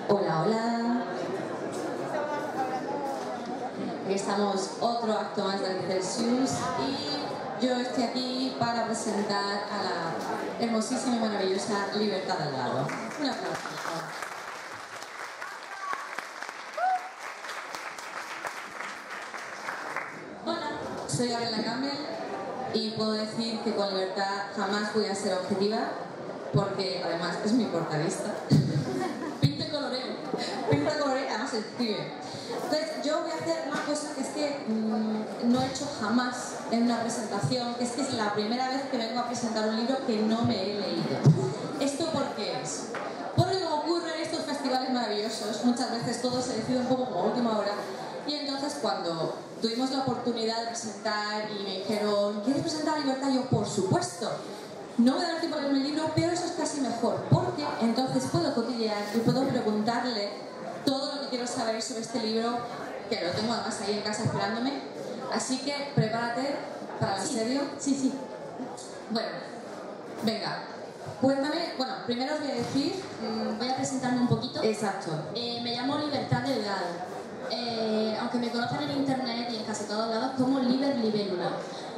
Hola, hola. Aquí estamos, otro acto más de Celsius y yo estoy aquí para presentar a la hermosísima y maravillosa Libertad Delgado. Un aplauso. Hola, soy Gabriela Campbell y puedo decir que con Libertad jamás voy a ser objetiva porque además es mi portavista. Pinta y coloreo, además escribe. Entonces yo voy a hacer una cosa que es que no he hecho jamás en una presentación, que es la primera vez que vengo a presentar un libro que no me he leído. ¿Esto por qué es? Porque como ocurre en estos festivales maravillosos, muchas veces todo se decide un poco como a última hora, y entonces cuando tuvimos la oportunidad de presentar y me dijeron ¿quieres presentar Libertad? Yo, por supuesto. No me da tiempo a leerme el libro, pero eso es casi mejor, porque entonces puedo cotillear y puedo preguntarle todo lo que quiero saber sobre este libro, que lo tengo además ahí en casa esperándome. Así que prepárate para el serio. Sí. Bueno, venga, cuéntame. Bueno, primero os voy a decir... voy a presentarme un poquito. Exacto. Me llamo Libertad Delgado. Aunque me conocen en internet y en casi todos lados como Liber Libélula.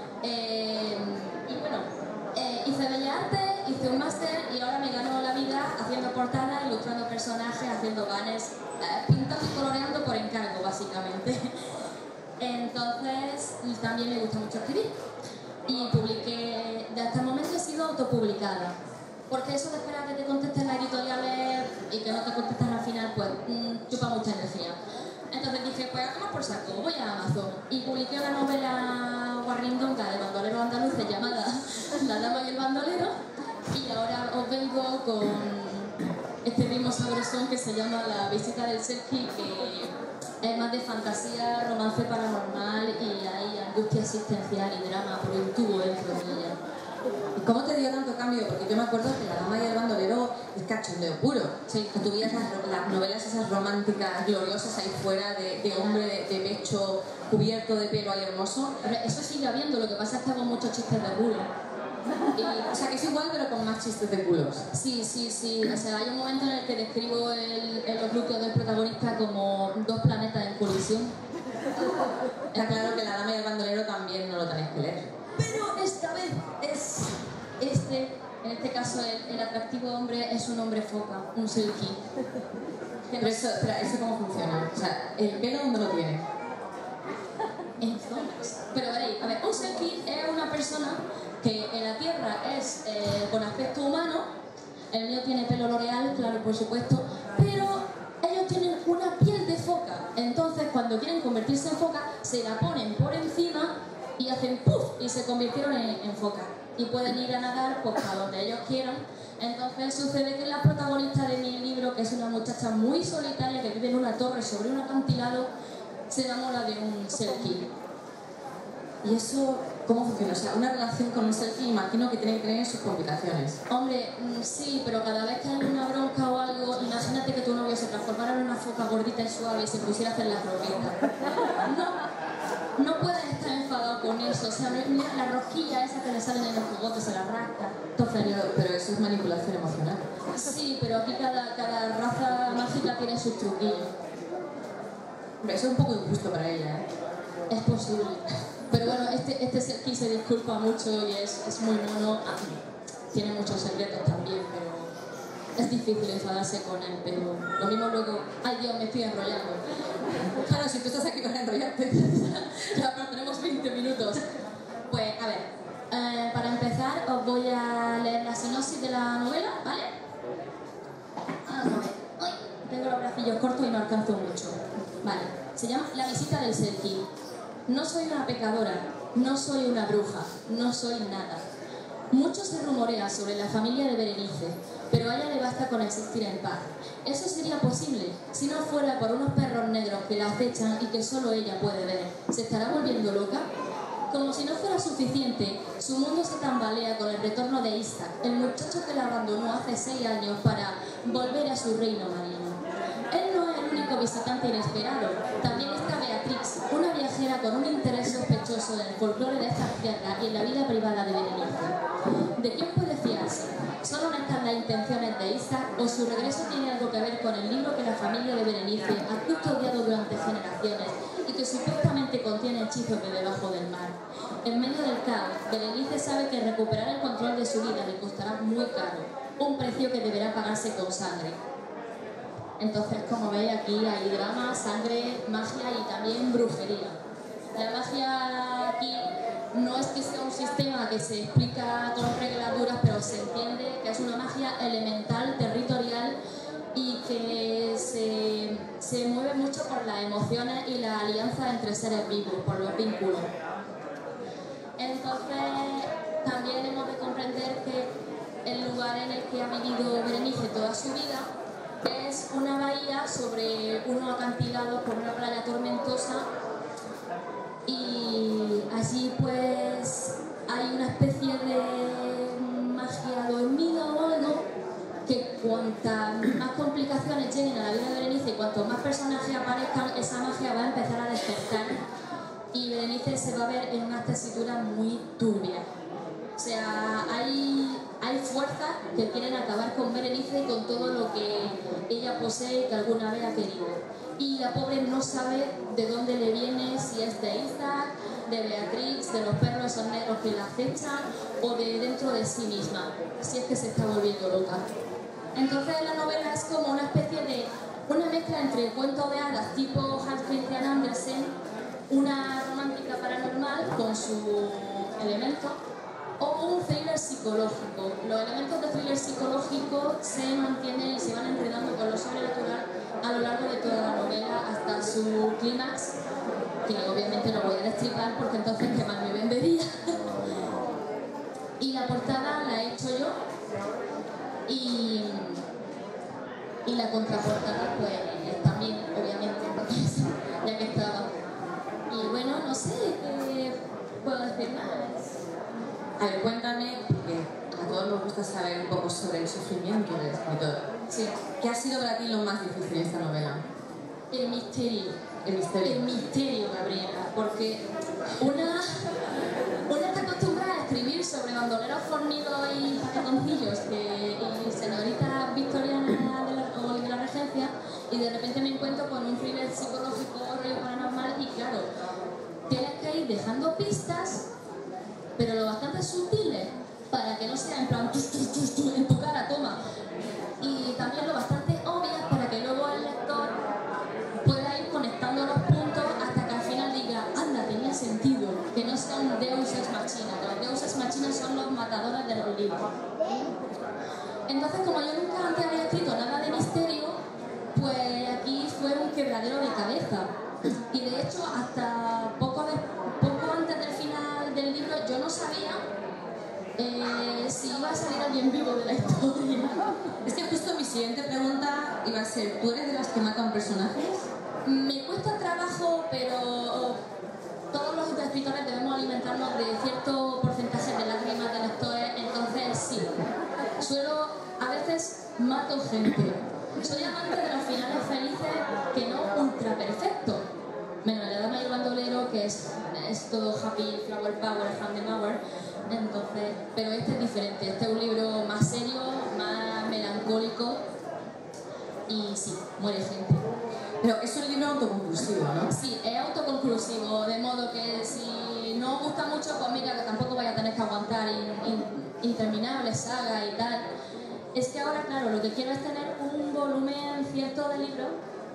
Y bueno... hice Bellas Artes, hice un máster y ahora me gano la vida haciendo portadas, ilustrando personajes, haciendo banners, pintando y coloreando por encargo, básicamente. Entonces, también me gusta mucho escribir. Y publiqué, de hasta el momento he sido autopublicada. Porque eso de esperar que te contesten las editoriales y que no te contesten al final, pues chupa mucha energía. Entonces dije, pues a tomar por saco, voy a Amazon. Y publiqué una novela guarrindonga de bandoleros andaluces llamada La Dama y el Bandolero. Y ahora os vengo con este ritmo sabrosón que se llama La Visita del Selkie, que es más de fantasía, romance paranormal y hay angustia existencial y drama por un tubo dentro de ella. ¿Y cómo te dio tanto cambio? Porque yo me acuerdo que La Dama y el Bandolero es cachondeo puro. Sí. Que tuvieras las novelas esas románticas, gloriosas ahí fuera, de hombre de pecho cubierto de pelo ahí hermoso. Pero eso sigue habiendo, lo que pasa es que hago muchos chistes de culo. O sea, que es igual pero con más chistes de culos. Sí. O sea, hay un momento en el que describo los glúteos del protagonista como dos planetas en colisión. Está claro que La Dama y el Bandolero también no lo tenéis que leer. Pero esta vez en este caso el atractivo hombre es un hombre foca, un selkie. Pero eso ¿cómo funciona? O sea, ¿el pelo dónde lo tiene? En zonas. Pero veréis, a ver, un selkie es una persona que en la Tierra es con aspecto humano, el mío tiene pelo L'Oreal, claro, por supuesto, pero ellos tienen una piel de foca. Entonces, cuando quieren convertirse en foca, se la ponen por encima y hacen puff y se convirtieron en foca. Y pueden ir a nadar pues, a donde ellos quieran. Entonces sucede que la protagonista de mi libro, que es una muchacha muy solitaria que vive en una torre sobre un acantilado, se enamora de un selkie. ¿Y eso cómo funciona? O sea, una relación con un selkie imagino que tiene que tener sus complicaciones. Hombre, sí, pero cada vez que hay una bronca o algo, imagínate que tu novio se transformara en una foca gordita y suave y se pusiera a hacer las rosquillas. No puedes estar enfadado con eso. O sea, mira la rosquilla esa que le salen en los jugotes, se la rasca. Pero eso es manipulación emocional. Sí, pero aquí cada raza mágica tiene sus truquillos. Hombre, eso es un poco injusto para ella, ¿eh? Es posible. Pero bueno, este selkie se disculpa mucho y es muy mono. Tiene muchos secretos también, pero es difícil enfadarse con él. Pero lo mismo luego... ¡Ay, Dios, me estoy enrollando! Claro, si tú estás aquí para enrollarte. Ya, pero tenemos 20 minutos. Pues, a ver, para empezar os voy a leer la sinopsis de la novela, ¿vale? Vamos a ver. ¡Ay! Tengo los bracillos cortos y no alcanzo mucho. Vale, se llama La Visita del Selkie. No soy una pecadora, no soy una bruja, no soy nada. Mucho se rumorea sobre la familia de Berenice, pero a ella le basta con existir en paz. Eso sería posible si no fuera por unos perros negros que la acechan y que solo ella puede ver. ¿Se estará volviendo loca? Como si no fuera suficiente, su mundo se tambalea con el retorno de Isaac, el muchacho que la abandonó hace 6 años para volver a su reino marino. Él no es el único visitante inesperado, también está Beatrix, una viajera con un interés sospechoso en el folclore de estas tierras y en la vida privada de Berenice. ¿De quién puede fiarse? ¿Son honestas las intenciones de Isaac o su regreso tiene algo que ver con el libro que la familia de Berenice ha custodiado durante generaciones y que supuestamente contiene hechizos de debajo del mar? En medio del caos, Berenice sabe que recuperar el control de su vida le costará muy caro, un precio que deberá pagarse con sangre. Entonces, como veis, aquí hay drama, sangre, magia y también brujería. La magia aquí no es que sea un sistema que se explica con reglas duras, pero se entiende que es una magia elemental, territorial y que se mueve mucho por las emociones y la alianza entre seres vivos, por los vínculos. Entonces, también hemos de comprender que el lugar en el que ha vivido Berenice toda su vida es una bahía sobre unos acantilados por una playa tormentosa y allí pues hay una especie de magia dormida o algo que cuantas más complicaciones lleguen a la vida de Berenice y cuantos más personajes aparezcan, esa magia va a empezar a despertar y Berenice se va a ver en una tesitura muy turbia. O sea, hay fuerzas que quieren acabar con Berenice y con todo lo que ella posee y que alguna vez ha querido. Y la pobre no sabe de dónde le viene, si es de Isaac, de Beatrix, de los perros esos negros que la acechan o de dentro de sí misma, si es que se está volviendo loca. Entonces la novela es como una especie de una mezcla entre cuento de hadas tipo Hans Christian Andersen, una romántica paranormal con su elemento, o un thriller psicológico. Los elementos de thriller psicológico se mantienen y se van enredando con lo sobrenatural a lo largo de toda la novela hasta su clímax, que obviamente no voy a destripar porque entonces qué más me vendería. Y la portada la he hecho yo y la contraportada pues también, obviamente, entonces, ya que estaba. Y bueno, no sé qué puedo decir más. A ver, cuéntame, porque a todos nos gusta saber un poco sobre el sufrimiento del escritor. Sí. ¿Qué ha sido para ti lo más difícil en esta novela? El misterio. El misterio. El misterio, Gabriela, porque una está acostumbrada a escribir sobre bandoleros fornidos y pataconcillos y señoritas victorianas de la regencia, y de repente me encuentro con un thriller psicológico, rollo paranormal, y claro, tienes que ir dejando pistas, pero lo bastante sutiles para que no sea en plan en tu cara, toma, y también lo bastante obvias para que luego el lector pueda ir conectando los puntos hasta que al final diga, anda, tenía sentido, que no sea un Deus Ex Machina. Los Deus Ex Machina son los matadores de los libros. Entonces, como yo nunca antes había escrito nada de misterio, pues aquí fue un quebradero de cabeza. Y de hecho, hasta poco antes del final del libro, yo no sabía si iba a salir alguien vivo de la historia. Es que justo mi siguiente pregunta iba a ser, ¿tú eres de las que matan personajes? Me cuesta trabajo, pero todos los escritores debemos alimentarnos de cierto porcentaje de lágrimas de lectores, entonces sí. A veces mato gente. Soy amante de los finales felices que no ultra perfectos. Menos La Dama y el Bandolero, que es todo happy, flower power, Handenauer. Entonces, pero este es diferente. Este es un libro más serio, más melancólico y sí, muere gente. Pero es un libro autoconclusivo, ¿no? Sí, es autoconclusivo, de modo que si no os gusta mucho, pues mira, que tampoco vaya a tener que aguantar interminables sagas y tal. Es que ahora, claro, lo que quiero es tener un volumen cierto de libros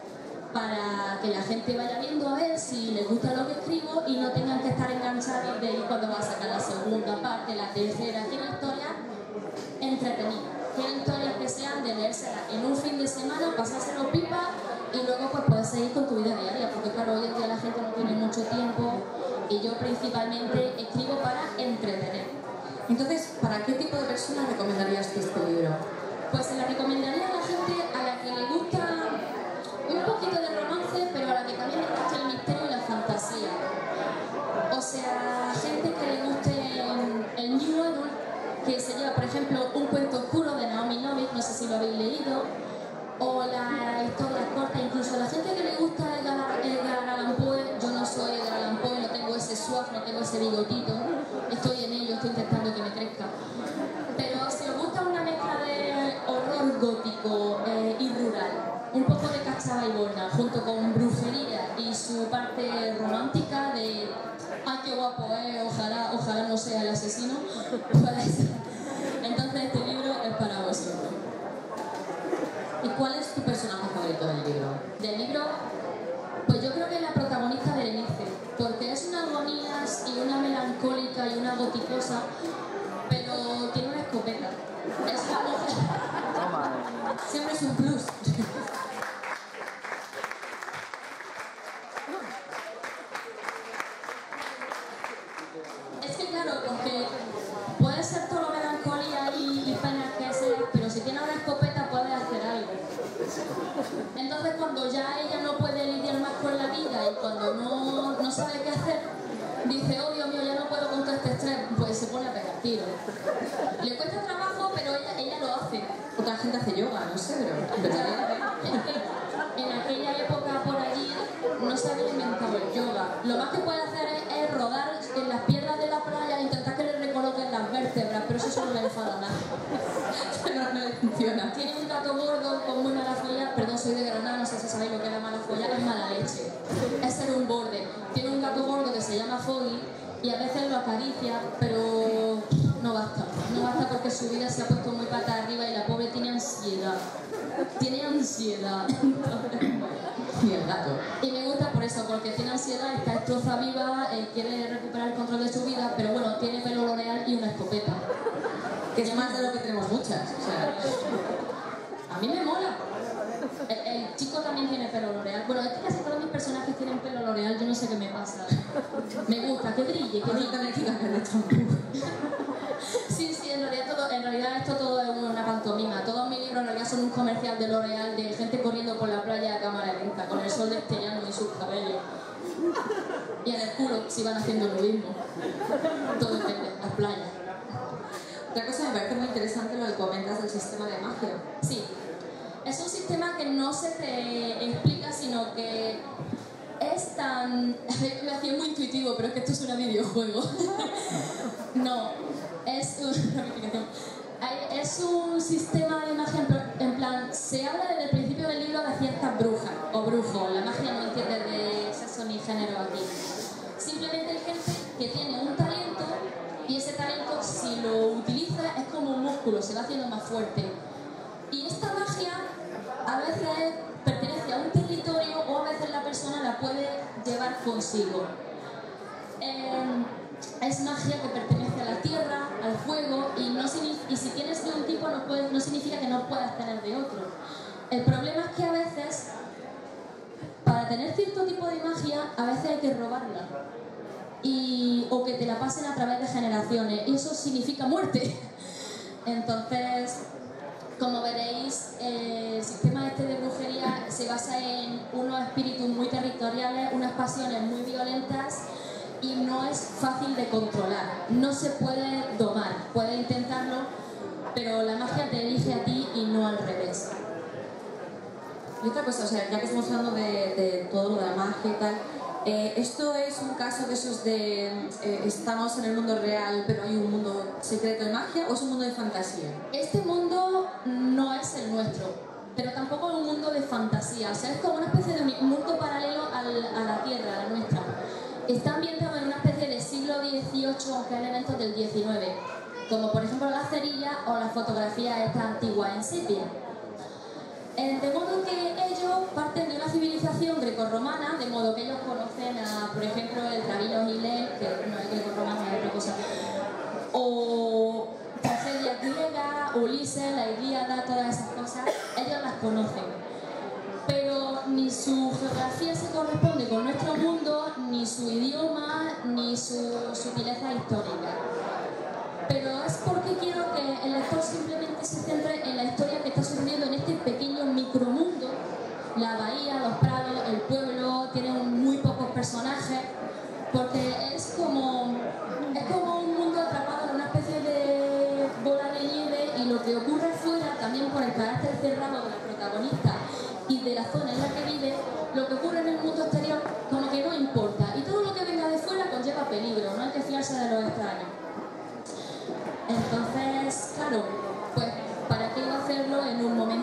para que la gente vaya viendo a ver si les gusta lo que escribo y no tengan que estar enganchados de ir cuando va a sacar la segunda parte, la tercera. Quiero historias entretenidas, quiero historias que sean de leérselas en un fin de semana, pasárselo pipa y luego pues puedes seguir con tu vida diaria, porque claro, hoy en día la gente no tiene mucho tiempo y yo principalmente escribo para entretener. Entonces, ¿para qué tipo de personas recomendarías tú este libro? Pues se la recomendaría a la gente a la que le gusta un poquito de romance, pero a la que también le gusta el misterio y la fantasía. O sea, gente que le guste el New Adult, que se lleva, por ejemplo, Un cuento oscuro de Naomi Novik, no sé si lo habéis leído, o la historia corta, incluso a la gente que le gusta Edgar Allan Poe. Yo no soy Edgar Allan Poe, no tengo ese swag, no tengo ese bigotito, estoy en ello, estoy intentando que me crezca. gótico y rural, un poco de cachava y borna, junto con brujería y su parte romántica de ¡ay, qué guapo, ojalá no sea el asesino! Pues, entonces este libro es para vosotros. ¿Y cuál es tu personaje favorito del libro? Del libro, pues yo creo que es la protagonista Berenice, porque es una agonías y una melancólica y una goticosa, pero tiene una escopeta. Es una mujer. Siempre es un plus. Es que claro, porque puede ser todo melancolía y pena que sea, pero si tiene una escopeta puede hacer algo. Entonces cuando ya ella no puede lidiar más con la vida y cuando no sabe qué hacer, dice, oh Dios mío, ya no puedo con todo este estrés, pues se pone a pegar tiros. Le cuesta trabajo, pero ella lo hace. Otra gente hace yoga, no sé, pero Es que en aquella época por allí no se había inventado el yoga. Lo más que puede hacer es rodar en las piedras de la playa e intentar que le recoloquen las vértebras, pero eso solo le enfada nada. no le funciona. Tiene un gato gordo con muy mala folla, perdón, soy de Granada, no sé si sabéis lo que es la mala folla, es mala leche. Es ser un borde. Tiene un gato gordo que se llama Foggy y a veces lo acaricia, pero no basta. No basta porque su vida se ha puesto muy pata arriba y la pobre tiene ansiedad. Tiene ansiedad. Y el gato. Y me gusta por eso, porque tiene ansiedad, está destroza viva, quiere recuperar el control de su vida, pero bueno, tiene pelo L'Oreal y una escopeta. Que es más de lo que tenemos muchas. O sea, a mí me mola. El chico también tiene pelo L'Oreal. Bueno, es que casi todos mis personajes tienen pelo L'Oreal, yo no sé qué me pasa. Me gusta, que brille, que brille. también que de champú. Sí, en realidad esto todo es una pantomima. Todos mis libros en realidad son un comercial de L'Oreal de gente corriendo por la playa a cámara lenta, con el sol destellando en sus cabellos. Y en el culo si van haciendo lo mismo. Todo depende, las playas. Otra cosa me parece muy interesante lo que comentas del sistema de magia. Sí, es un sistema que no se te explica, sino que es tan... Me hacía muy intuitivo, pero es que esto es un videojuego. No, es una aplicación. Es un sistema de magia en plan, se habla desde el principio del libro de ciertas brujas o brujos. La magia no entiende de sexo ni género aquí. Simplemente hay gente que tiene un talento y ese talento, si lo utiliza, es como un músculo, se va haciendo más fuerte. Y esta magia a veces pertenece a un territorio o a veces la persona la puede llevar consigo. Es magia que pertenece a la tierra, al fuego, y si tienes de un tipo no significa que no puedas tener de otro. El problema es que a veces, para tener cierto tipo de magia, a veces hay que robarla. O que te la pasen a través de generaciones, y eso significa muerte. Entonces, como veréis, el sistema este de brujería se basa en unos espíritus muy territoriales, unas pasiones muy violentas, y no es fácil de controlar, no se puede domar, puedes intentarlo, pero la magia te elige a ti y no al revés. Y otra cosa, o sea, ya que estamos hablando de todo lo de la magia y tal, ¿esto es un caso de esos de estamos en el mundo real pero hay un mundo secreto de magia o es un mundo de fantasía? Este mundo no es el nuestro, pero tampoco es un mundo de fantasía, o sea, es como una especie de mundo paralelo a la Tierra, a la nuestra. Está ambientado en una especie de siglo XVIII, aunque hay elementos del XIX, como por ejemplo la cerilla o la fotografía esta antigua en sepia. De modo que ellos parten de una civilización grecorromana, de modo que ellos conocen a, por ejemplo, el rabino Gilel, que no es grecorromano, es otra cosa, o tragedias griegas, Ulises, la Ilíada, todas esas cosas, ellos las conocen. Pero ni su geografía se corresponde con nuestro mundo, ni su idioma, ni su sutileza histórica. Pero es porque quiero que el lector simplemente se centre en la historia que está sucediendo en este pequeño micromundo. La bahía, los prados, el pueblo, tienen muy pocos personajes, porque es como un mundo atrapado en una especie de bola de nieve, y lo que ocurre fuera, también por el carácter cerrado de la protagonista y de la zona en la que vive, lo que ocurre en el mundo exterior como que no importa, y todo lo que venga de fuera conlleva peligro, no hay que fiarse de los extraños. Entonces, claro, pues ¿para qué iba a hacerlo en un momento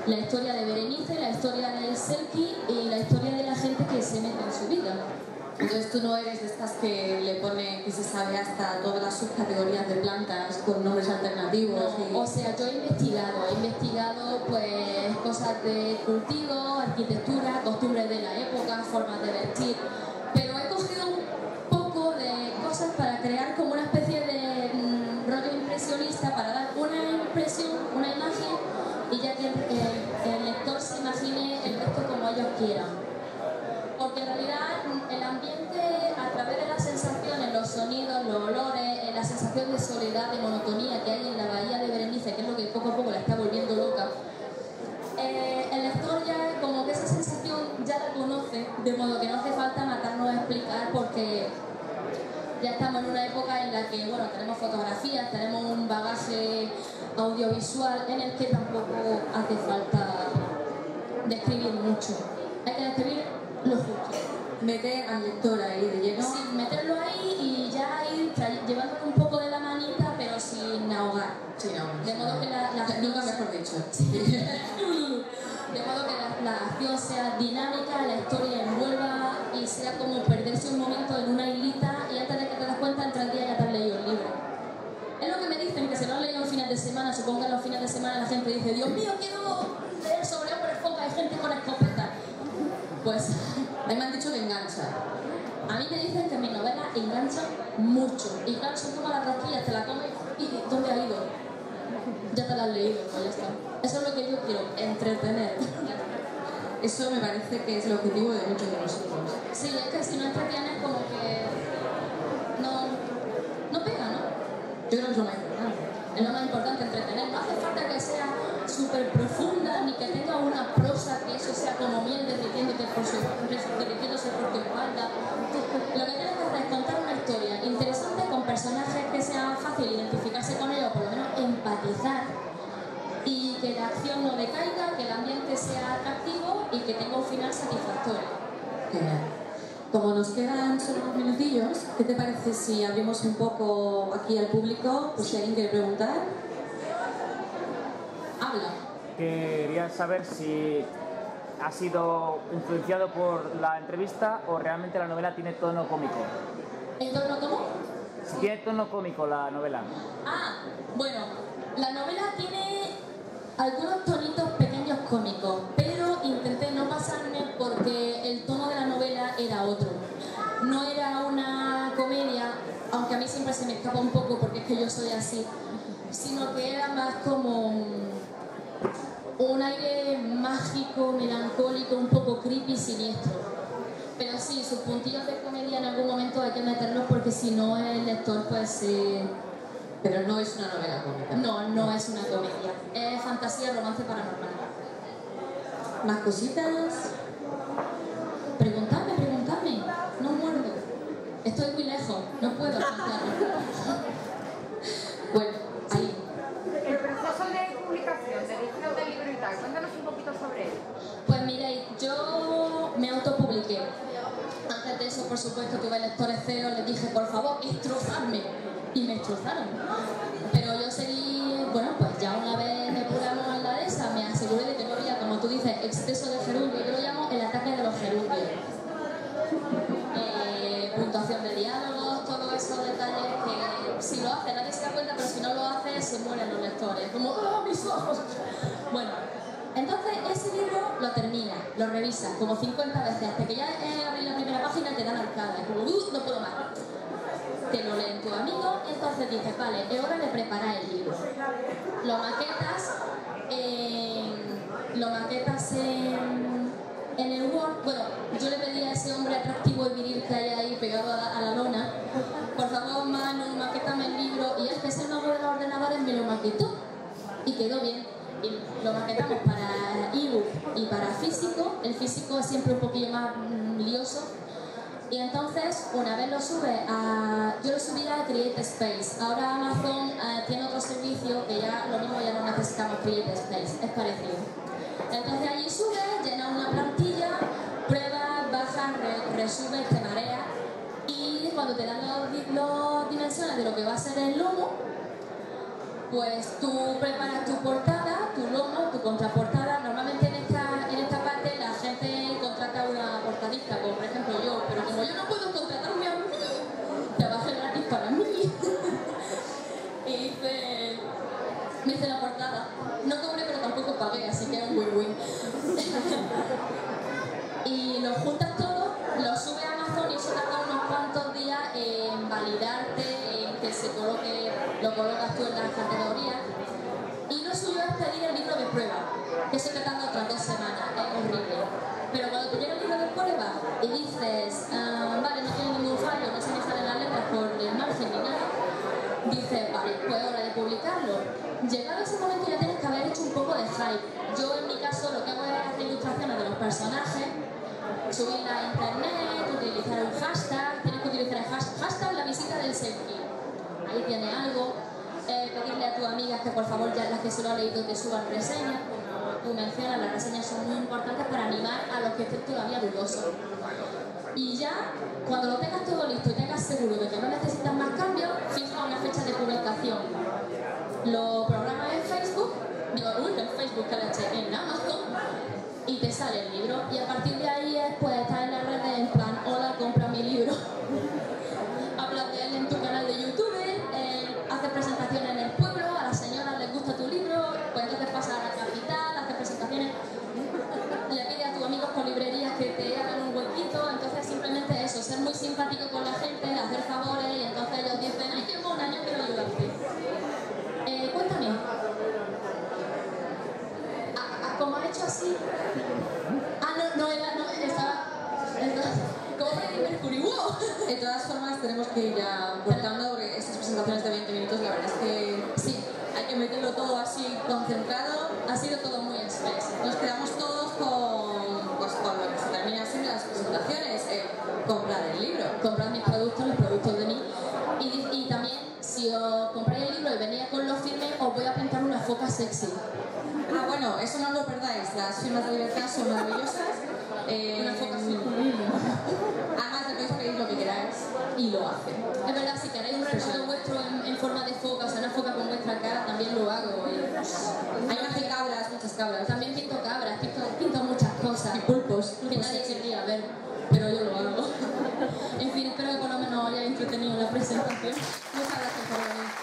la historia de Berenice, la historia del Selkie y la historia de la gente que se mete en su vida. Entonces tú no eres de estas que le pone, que se sabe hasta todas las subcategorías de plantas con nombres alternativos. No, o sea, yo he investigado pues cosas de cultivo, arquitectura, costumbres de la época, formas de vestir, pero he cogido un poco de cosas para crear como una especie de rollo impresionista, para dar una impresión, una imagen, y ya que el lector se imagine el resto como ellos quieran. Porque en realidad el ambiente, a través de las sensaciones, los sonidos, los olores, la sensación de soledad, de monotonía que hay en la bahía de Berenice, que es lo que poco a poco la está volviendo loca, el lector ya como que esa sensación ya la conoce, de modo que no hace falta matarnos a explicar, porque ya estamos en una época en la que, bueno, tenemos fotografías, tenemos un bagaje audiovisual en el que tampoco hace falta describir mucho. Hay que describir lo justo. Meter al lector ahí de lleno. Sí, meterlo ahí y ya ir llevándolo un poco de la manita, pero sin ahogar. Sí, no. De modo que la nunca mejor dicho. De modo que la acción sea dinámica, la historia envuelva y sea como perderse un momento en una islita y antes de que te das cuenta, entre el día ya te has leído el libro. Es lo que me dicen, que se lo han leído en fines de semana. Supongo que en los fines de semana la gente dice: Dios mío, quiero leer sobre hombres foca y gente con escopeta. Pues a mí me han dicho que engancha. A mí me dicen que mis novelas enganchan mucho. Y claro, son como las rosquillas, te la comes y ¿dónde ha ido? Ya te la has leído, pues ya está. Eso es lo que yo quiero, entretener. Eso me parece que es el objetivo de muchos de nosotros. Sí, es que si no entretienes como que no pega, ¿no? Yo creo que es lo más importante. Es lo más importante, entretener. No hace falta que sea súper profunda ni que tenga una prosa que eso sea como miel derritiéndose por tu espalda. Lo que tienes que hacer es contar una historia interesante con personajes que sea fácil identificarse con ellos, o por lo menos empatizar, y que la acción no decaiga, que el ambiente sea atractivo y que tenga un final satisfactorio. Genial. Como nos quedan solo unos minutillos, ¿qué te parece si abrimos un poco aquí al público, por si alguien quiere preguntar? Habla. Quería saber si ha sido influenciado por la entrevista o realmente la novela tiene tono cómico. ¿El tono cómo? Si tiene tono cómico la novela. Ah, bueno, la novela tiene algunos tonitos pequeños cómicos, pero intenté no pasarme porque el tono de la novela era otro. No era una comedia, aunque a mí siempre se me escapa un poco porque es que yo soy así, sino que era más como un aire mágico, melancólico, un poco creepy, siniestro. Pero sí, sus puntillos de comedia en algún momento hay que meterlos porque si no el lector pues... Pero no es una novela cómica. No, no es una comedia. Es fantasía, romance paranormal. ¿Más cositas? Preguntadme. No muerdo. Estoy muy lejos. No puedo contarlo. Bueno, ahí. El proceso de publicación, de edición del libro y tal, cuéntanos un poquito sobre él. Pues miréis, yo me autopubliqué. Antes de eso, por supuesto, tuve lectores cero, les dije, por favor, destrozadme. Y me destrozaron. Pero yo seguí, bueno, pues ya una vez depuramos en la dehesa, me aseguré de que no había, como tú dices, exceso de gerundio. Yo lo llamo el ataque de los gerundios. Puntuación de diálogos, todos esos detalles que si lo hace nadie se da cuenta, pero si no lo hace se mueren los lectores. Como, ¡oh, mis ojos! Bueno, entonces ese libro lo termina, lo revisa como 50 veces, hasta que ya abrí la primera página y te dan arcada. Como, no puedo más. Te lo leen tu amigo y entonces dices, vale, es hora de preparar el libro. Lo maquetas en el Word. Bueno, yo le pedí a ese hombre atractivo y viril que hay ahí pegado a la lona, por favor, Manu, maquétame el libro. Y es que ese mago de los ordenadores me lo maquetó y quedó bien. Y lo maquetamos para ebook y para físico. El físico es siempre un poquillo más lioso. Y entonces, una vez lo sube yo lo subí a Create Space. Ahora Amazon tiene otro servicio que ya lo mismo ya no necesitamos Create Space, es parecido. Entonces allí subes, llenas una plantilla, pruebas, bajas, resubes, te mareas y cuando te dan las dimensiones de lo que va a ser el lomo, pues tú preparas tu portada, tu lomo, tu contraportada. Normalmente pagué, así que es un win-win. Y lo juntas todo, lo sube a Amazon y eso tarda unos cuantos días en validarte, en que se coloque, lo colocas tú en las categorías. Y lo suyo es pedir el libro de prueba, que eso te tarda otras 2 semanas, es horrible. Pero cuando te llega el libro de prueba y dices, vale, no tiene ningún fallo, no se me salen las letras por el margen ni nada, dices, vale, pues hora de publicarlo. Llegado ese momento ya tienes que haber hecho un poco de hype. Yo en mi caso lo que hago es hacer ilustraciones de los personajes, subirlas a internet, utilizar un hashtag, tienes que utilizar el hashtag la visita del selfie. Ahí tiene algo. Pedirle a tus amigas que por favor, ya las que se lo han leído, te suban reseñas. Como tú mencionas, las reseñas son muy importantes para animar a los que estén todavía dudosos. Y ya, cuando lo tengas todo listo y tengas seguro de que no necesitas más cambios, fija una fecha de publicación. Lo programas en Facebook, en Facebook que la eché en Amazon, y te sale el libro. Y a partir de ahí es, pues, estar en las redes en plan, hola, compra mi libro. Hablas de él en tu canal de YouTube, haces presentaciones en el pueblo, a las señoras les gusta tu libro, pues entonces pasas a la capital, haces presentaciones, le pides a tus amigos con librerías que te hagan un huequito, entonces simplemente eso, ser muy simpático con la gente, hacer favores y entonces ellos dicen, ay, qué mona, yo quiero ayudarte. Cuéntame, ¿cómo has hecho así? ¿Cómo Freddie Mercury? ¡Wow! De todas formas, tenemos que ir ya cortando porque estas presentaciones de 20 minutos, la verdad es que Sí, hay que meterlo todo así concentrado. ha sido todo muy express. Nos quedamos todos con lo que se termina siempre las presentaciones, comprar el libro. Comprad mis productos, los productos de mí. Y también, si os compráis el libro y venía con los firmes, os voy a pintar una foca sexy. Ah, bueno, eso no lo perdáis, las firmas de libertad son maravillosas. Una foca Además, le podéis pedir lo que queráis y lo hace. Es verdad, si queréis un recuerdo vuestro en forma de foca, o sea, una foca con vuestra cara, también lo hago. Hay unas de cabras, muchas cabras. También pinto cabras, pinto muchas cosas. Y pulpos. Que nadie querría ver, pero yo lo hago. En fin, espero que por lo menos os hayáis entretenido en la presentación. Muchas gracias por venir.